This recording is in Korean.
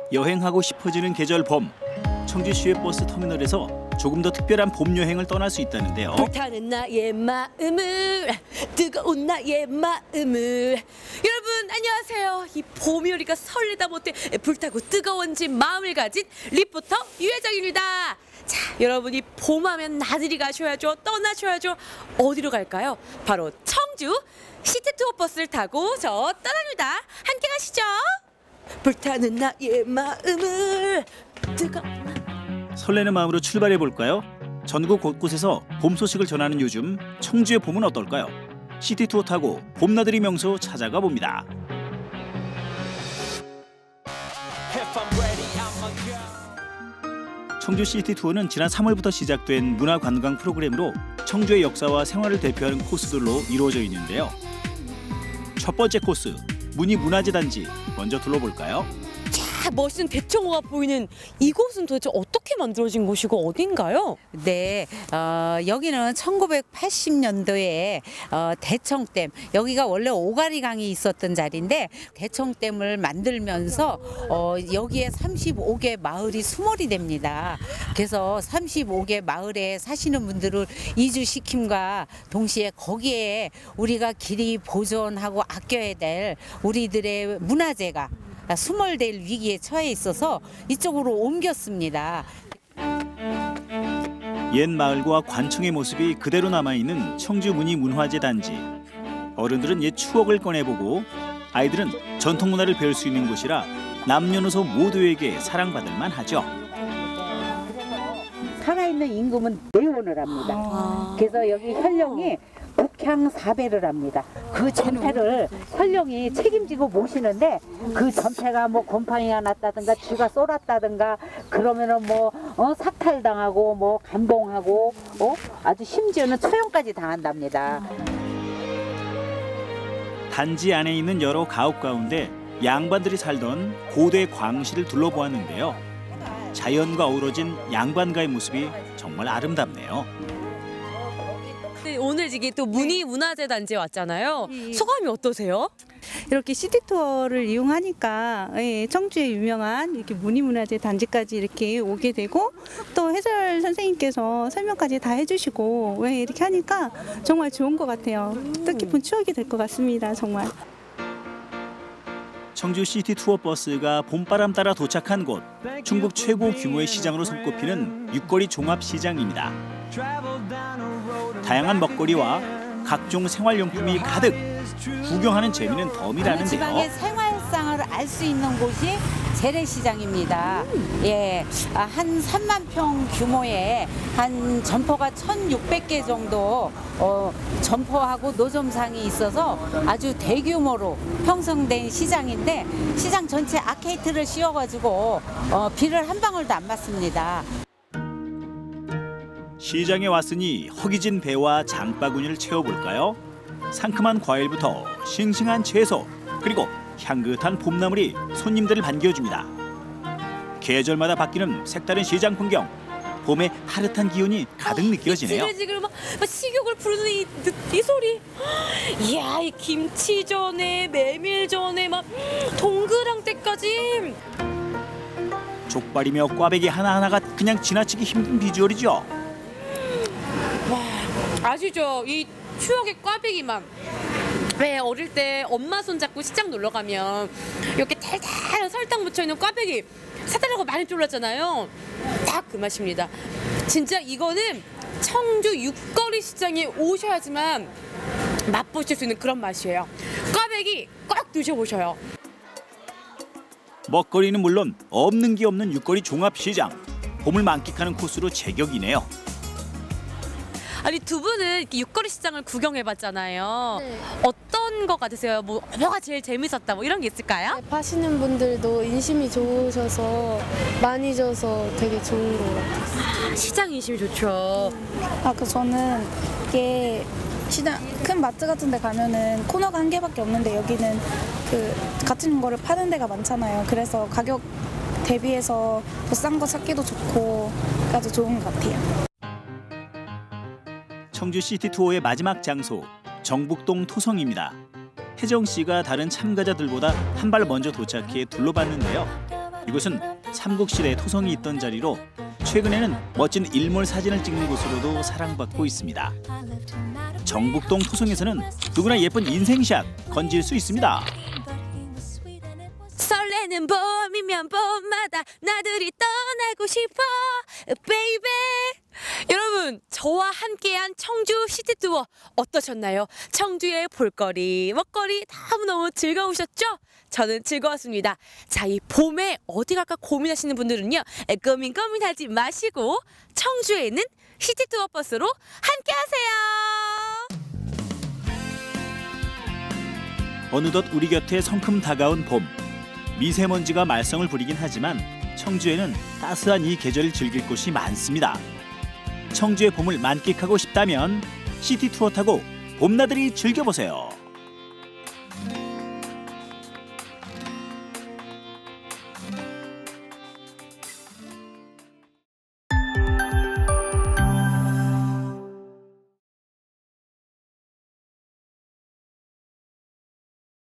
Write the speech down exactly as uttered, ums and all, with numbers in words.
여행하고 싶어지는 계절 봄. 청주 시외버스 터미널에서 조금 더 특별한 봄 여행을 떠날 수 있다는데요. 불타는 나의 마음을, 뜨거운 나의 마음을. 여러분 안녕하세요. 이 봄이 오니까 설레다 못해 불타고 뜨거워진 마음을 가진 리포터 유혜정입니다. 자, 여러분이 봄하면 나들이 가셔야죠. 떠나셔야죠. 어디로 갈까요? 바로 청주 시티투어 버스를 타고 저 떠납니다. 함께 가시죠. 불타는 나의 마음을, 뜨거운 설레는 마음으로 출발해 볼까요? 전국 곳곳에서 봄 소식을 전하는 요즘 청주의 봄은 어떨까요? 시티투어 타고 봄나들이 명소 찾아가 봅니다. 청주 시티투어는 지난 삼월부터 시작된 문화관광 프로그램으로 청주의 역사와 생활을 대표하는 코스들로 이루어져 있는데요. 첫 번째 코스, 문희문화재 단지 먼저 둘러볼까요? 자, 멋있는 대청호가 보이는 이곳은 도대체 어떻게 만들어진 곳이고 어딘가요? 네, 어, 여기는 천구백팔십 년도에 어, 대청댐, 여기가 원래 오가리강이 있었던 자리인데 대청댐을 만들면서 어, 여기에 삼십오 개 마을이 수몰이 됩니다. 그래서 삼십오 개 마을에 사시는 분들을 이주시킴과 동시에 거기에 우리가 길이 보존하고 아껴야 될 우리들의 문화재가 수몰될 위기에 처해 있어서 이쪽으로 옮겼습니다. 옛 마을과 관청의 모습이 그대로 남아있는 청주 문희문화재 단지. 어른들은 옛 추억을 꺼내보고 아이들은 전통 문화를 배울 수 있는 곳이라 남녀노소 모두에게 사랑받을 만하죠. 살아있는 임금은 내원을 합니다. 아. 그래서 여기 현령이 북향사배를 합니다. 그 전패를 현령이 책임지고 모시는데 그 전패가 뭐 곰팡이가 났다든가 쥐가 쏠았다든가 그러면은 뭐 어, 삭탈당하고 뭐 감봉하고 어? 아주 심지어는 처형까지 당한답니다. 단지 안에 있는 여러 가옥 가운데 양반들이 살던 고대 광시를 둘러보았는데요. 자연과 어우러진 양반가의 모습이 정말 아름답네요. 오늘 이게 또 문희문화재 단지에 왔잖아요. 소감이 어떠세요? 이렇게 시티투어를 이용하니까 예, 청주의 유명한 이렇게 문희문화재 단지까지 이렇게 오게 되고 또 해설 선생님께서 설명까지 다 해주시고 예, 이렇게 하니까 정말 좋은 것 같아요. 뜻깊은 추억이 될 것 같습니다. 정말. 청주 시티투어 버스가 봄바람 따라 도착한 곳, 중국 최고 규모의 시장으로 손꼽히는 육거리 종합시장입니다. 다양한 먹거리와 각종 생활용품이 가득, 구경하는 재미는 덤이라는데요. 지방의 생활상을 알 수 있는 곳이 재래시장입니다. 예, 한 삼만 평 규모의 한 점포가 천육백 개 정도 어, 점포하고 노점상이 있어서 아주 대규모로 형성된 시장인데 시장 전체 아케이트를 씌워가지고 어, 비를 한 방울도 안 맞습니다. 시장에 왔으니 허기진 배와 장바구니를 채워볼까요? 상큼한 과일부터 싱싱한 채소, 그리고 향긋한 봄나물이 손님들을 반겨줍니다. 계절마다 바뀌는 색다른 시장 풍경, 봄의 하릿한 기운이 가득 느껴지네요. 지글지글 막, 막 식욕을 부르는 이, 이 소리. 이야, 이 김치전에 메밀전에 막 동그랑떼까지. 족발이며 꽈배기 하나하나가 그냥 지나치기 힘든 비주얼이죠. 와, 아시죠? 이 추억의 꽈배기만. 왜 어릴 때 엄마 손잡고 시장 놀러 가면 이렇게 달달한 설탕 묻혀있는 꽈배기 사달라고 많이 졸랐잖아요. 딱 그 맛입니다. 진짜 이거는 청주 육거리 시장에 오셔야지만 맛보실 수 있는 그런 맛이에요. 꽈배기 꼭 드셔보셔요. 먹거리는 물론 없는 게 없는 육거리 종합시장. 봄을 만끽하는 코스로 제격이네요. 아니, 두 분은 이렇게 육거리 시장을 구경해봤잖아요. 네. 어떤 거 같으세요? 뭐 뭐가 제일 재밌었다 뭐 이런 게 있을까요? 네, 파시는 분들도 인심이 좋으셔서 많이 줘서 되게 좋은 것 같아요. 아, 시장 인심이 좋죠. 아, 그 저는 이게 시장 큰 마트 같은 데 가면은 코너가 한 개밖에 없는데 여기는 그 같은 거를 파는 데가 많잖아요. 그래서 가격 대비해서 더 싼 거 찾기도 좋고 아주 좋은 것 같아요. 청주 시티투어의 마지막 장소, 정북동 토성입니다. 혜정 씨가 다른 참가자들보다 한 발 먼저 도착해 둘러봤는데요. 이곳은 삼국시대 토성이 있던 자리로 최근에는 멋진 일몰 사진을 찍는 곳으로도 사랑받고 있습니다. 정북동 토성에서는 누구나 예쁜 인생샷 건질 수 있습니다. 설레는 봄이면 봄마다 나들이 떠나고 싶어 베이베. 여러분, 저와 함께한 청주 시티투어 어떠셨나요? 청주의 볼거리 먹거리 너무너무 즐거우셨죠? 저는 즐거웠습니다. 자, 이 봄에 어디 갈까 고민하시는 분들은요, 고민 고민하지 마시고 청주에 있는 시티투어 버스로 함께하세요. 어느덧 우리 곁에 성큼 다가온 봄. 미세먼지가 말썽을 부리긴 하지만 청주에는 따스한 이 계절을 즐길 곳이 많습니다. 청주의 봄을 만끽하고 싶다면 시티투어 타고 봄나들이 즐겨보세요.